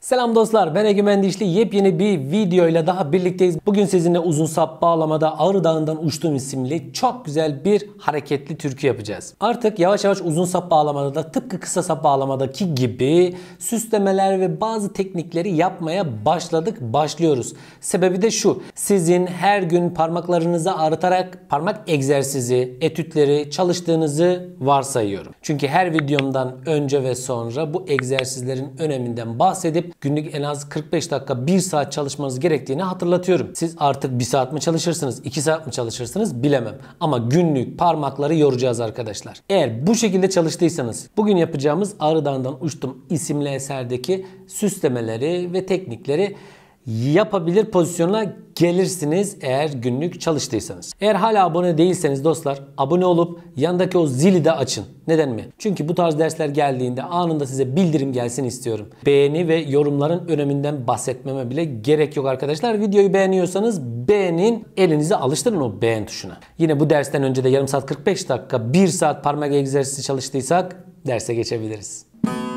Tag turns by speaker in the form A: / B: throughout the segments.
A: Selam dostlar, ben Egemen Dişli. Yepyeni bir videoyla daha birlikteyiz. Bugün sizinle uzun sap bağlamada Ağrı Dağı'ndan uçtuğum isimli çok güzel bir hareketli türkü yapacağız. Artık yavaş yavaş uzun sap bağlamada da tıpkı kısa sap bağlamadaki gibi süslemeler ve bazı teknikleri yapmaya başlıyoruz. Sebebi de şu: sizin her gün parmaklarınızı ağrıtarak parmak egzersizi, etütleri çalıştığınızı varsayıyorum. Çünkü her videomdan önce ve sonra bu egzersizlerin öneminden bahsedip günlük en az 45 dakika 1 saat çalışmanız gerektiğini hatırlatıyorum. Siz artık 1 saat mi çalışırsınız, 2 saat mi çalışırsınız bilemem. Ama günlük parmakları yoracağız arkadaşlar. Eğer bu şekilde çalıştıysanız bugün yapacağımız Ağrı Dağı'ndan Uçtum isimli eserdeki süslemeleri ve teknikleri yapabilir pozisyona gelirsiniz eğer günlük çalıştıysanız. Eğer hala abone değilseniz dostlar, abone olup yandaki o zili de açın. Neden mi? Çünkü bu tarz dersler geldiğinde anında size bildirim gelsin istiyorum. Beğeni ve yorumların öneminden bahsetmeme bile gerek yok arkadaşlar. Videoyu beğeniyorsanız beğenin, elinizi alıştırın o beğen tuşuna. Yine bu dersten önce de yarım saat 45 dakika 1 saat parmak egzersizi çalıştıysak derse geçebiliriz.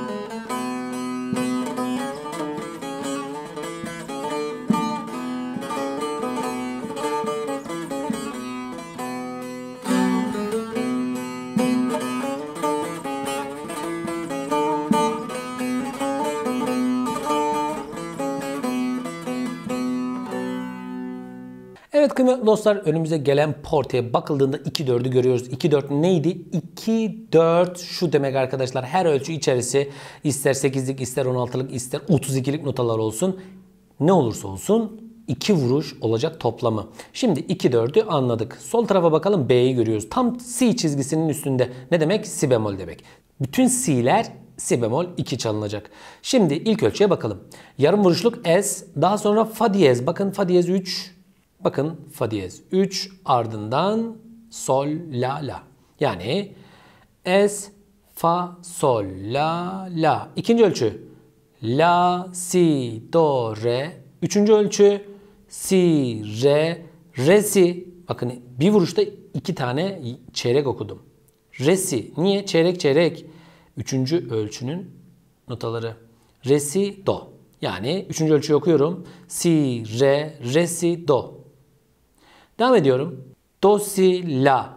A: Evet kıymetli dostlar, önümüze gelen portaya bakıldığında 2-4'ü görüyoruz. 2-4 neydi? 2-4 şu demek arkadaşlar: her ölçü içerisi ister 8'lik ister 16'lık ister 32'lik notalar olsun, ne olursa olsun 2 vuruş olacak toplamı. Şimdi 2-4'ü anladık. Sol tarafa bakalım, B'yi görüyoruz. Tam C çizgisinin üstünde. Ne demek? Si bemol demek. Bütün C'ler si bemol 2 çalınacak. Şimdi ilk ölçüye bakalım. Yarım vuruşluk S, daha sonra fa diyez. Bakın fa diyez 3. Bakın fa diyez 3, ardından sol la la. Yani es fa sol la la. İkinci ölçü la si do re. Üçüncü ölçü si re re si. Bakın bir vuruşta 2 tane çeyrek okudum. Re si. Niye? Çeyrek çeyrek. Üçüncü ölçünün notaları. Re si do. Yani üçüncü ölçüyü okuyorum. Si re re si do. Devam ediyorum. Do, si, la.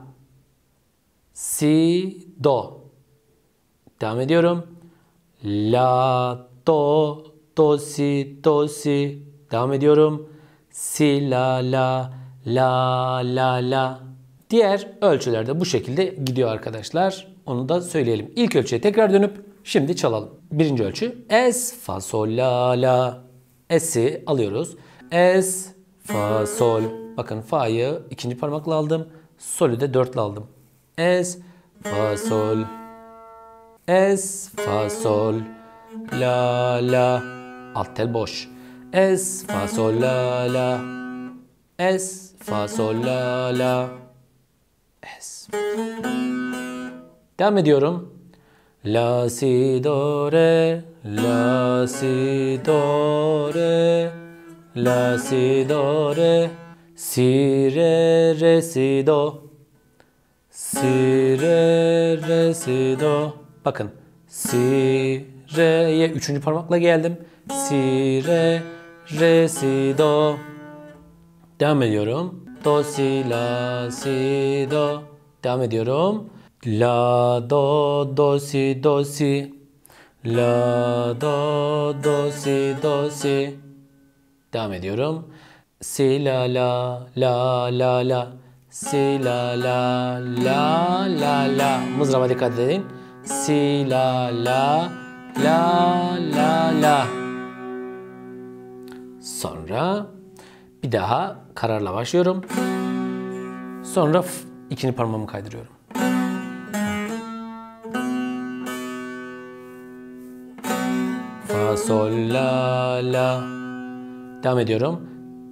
A: Si, do. Devam ediyorum. La, do, do, si, do, si. Devam ediyorum. Si, la, la, la, la, la. Diğer ölçülerde bu şekilde gidiyor arkadaşlar. Onu da söyleyelim. İlk ölçüye tekrar dönüp şimdi çalalım. Birinci ölçü. Es, fa, sol, la, la. Es'i alıyoruz. Es, fa, sol. Bakın fa'yı ikinci parmakla aldım. Sol'ü de 4'le aldım. Es, fa, sol. Es, fa, sol. La, la. Alt tel boş. Es, fa, sol, la, la. Es, fa, sol, la, la. Es. Devam ediyorum. La, si, do, re. La, si, do, re. La, si, do, re. Si, re, re, si, do. Si, re, re, si, do. Bakın. Si, re'ye üçüncü parmakla geldim. Si, re, re, si, do. Devam ediyorum. Do, si, la, si, do. Devam ediyorum. La, do, do, si, do, si. La, do, do, si, do, si. Devam ediyorum. Si, la, la, la, la, la. Si, la, la, la, la, la. Mızraba dikkat edin. Si, la, la, la, la, la. Sonra bir daha kararla başlıyorum. Sonra ikinci parmağımı kaydırıyorum. Fa, sol, la, la. Devam ediyorum.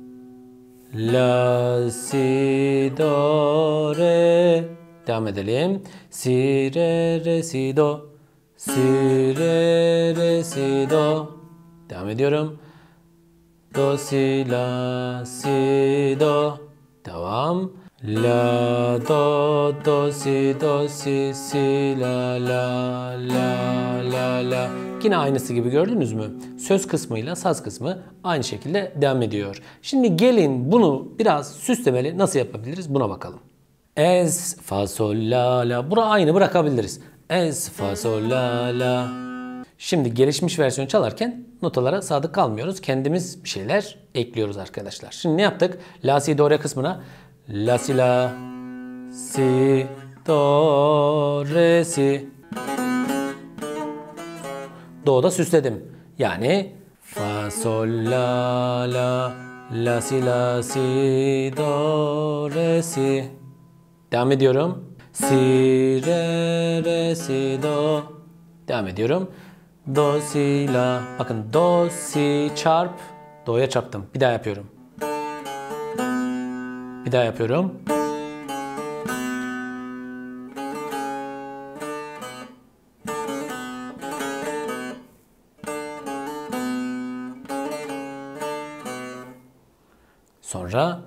A: La, si, do, re. Devam edelim. Si, re, re, si, do. Si, re, re, si, do. Devam ediyorum. Do, si, la, si, do. Devam. La do si si la. Yine aynısı gibi gördünüz mü? Söz kısmıyla saz kısmı aynı şekilde devam ediyor. Şimdi gelin bunu biraz süslemeli nasıl yapabiliriz buna bakalım. Es fa sol la. Bura aynı bırakabiliriz. Es fa sol la. Şimdi gelişmiş versiyon çalarken notalara sadık kalmıyoruz. Kendimiz bir şeyler ekliyoruz arkadaşlar. Şimdi ne yaptık? La si do re kısmına la si la si do re si. Do'da süsledim. Yani fa sol la si do re si. Devam ediyorum. Si re si do. Devam ediyorum. Do si la. Bakın do si çarp. Do'ya çarptım. Bir daha yapıyorum. Bir daha yapıyorum. Sonra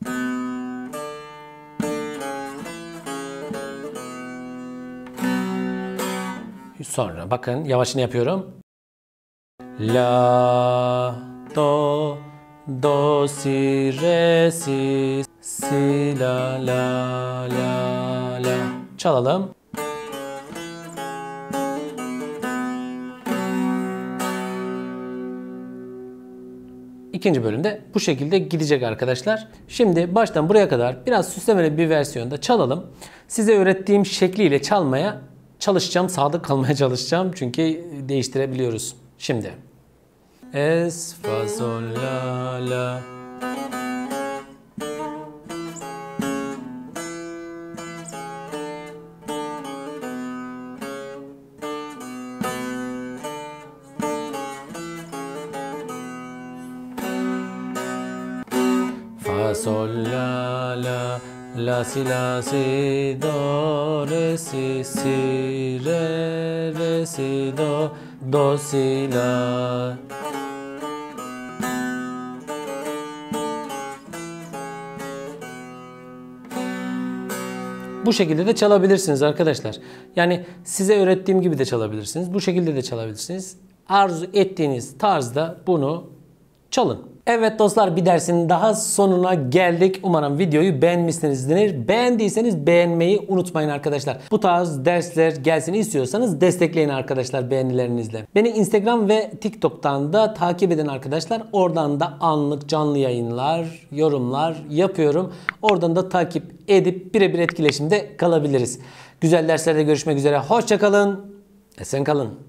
A: bakın yavaşını yapıyorum. La do si re si la. Çalalım. İkinci bölümde bu şekilde gidecek arkadaşlar. Şimdi baştan buraya kadar biraz süslemeli bir versiyonda çalalım. Size öğrettiğim şekliyle çalmaya çalışacağım. Sadık kalmaya çalışacağım. Çünkü değiştirebiliyoruz. Şimdi. Es, fa, sol, la. Fa, sol, la si do re si re si do si la. Bu şekilde de çalabilirsiniz arkadaşlar. Yani size öğrettiğim gibi de çalabilirsiniz. Bu şekilde de çalabilirsiniz. Arzu ettiğiniz tarzda bunu çalın. Evet dostlar, bir dersin daha sonuna geldik. Umarım videoyu beğenmişsinizdir. Beğendiyseniz beğenmeyi unutmayın arkadaşlar. Bu tarz dersler gelsin istiyorsanız destekleyin arkadaşlar beğenilerinizle. Beni Instagram ve TikTok'tan da takip eden arkadaşlar. Oradan da anlık canlı yayınlar, yorumlar yapıyorum. Oradan da takip edip birebir etkileşimde kalabiliriz. Güzel derslerde görüşmek üzere. Hoşça kalın. Esen kalın.